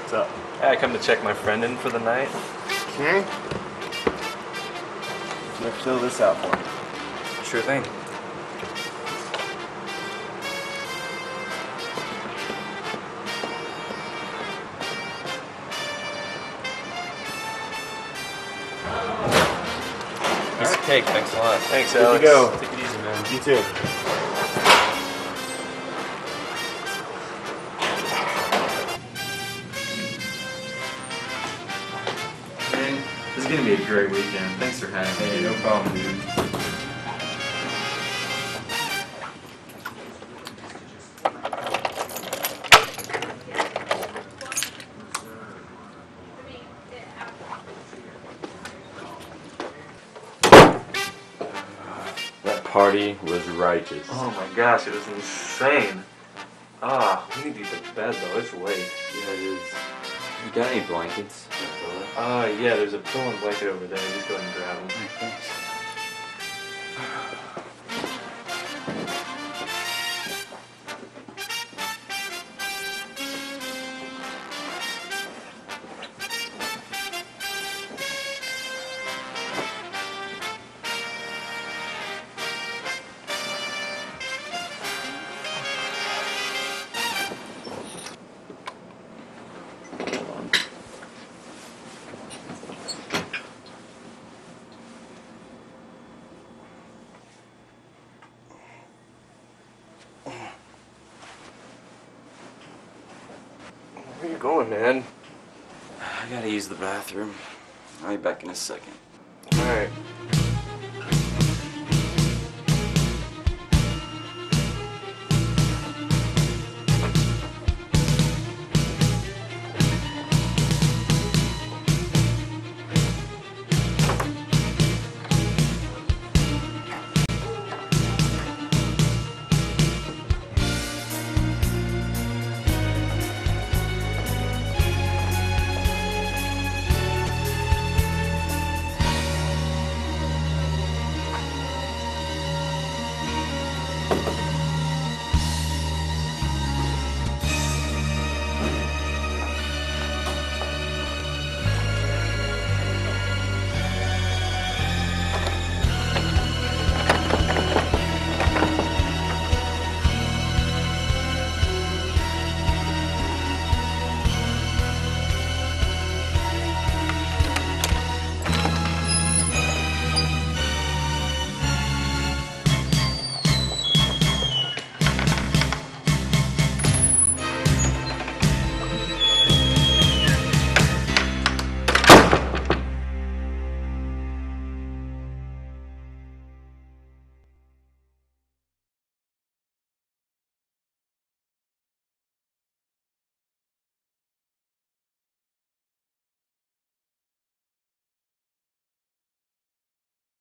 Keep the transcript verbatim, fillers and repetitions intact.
What's up? Hey, I come to check my friend in for the night. Okay. Can you fill this out for me? Sure thing. Piece of cake, thanks a lot. Thanks, Good Alex. to go. Take it easy, man. You too. Man, this is gonna be a great weekend. Thanks for having me. Hey, no problem, dude. That party was righteous. Oh my gosh, it was insane. Ah, we need to get to bed though, it's late. Yeah, it is. You got any blankets? Uh, yeah, there's a pillow and blanket over there. Just go ahead and grab them. Hey, thanks. Where you going, man? I gotta use the bathroom. I'll be back in a second. Alright.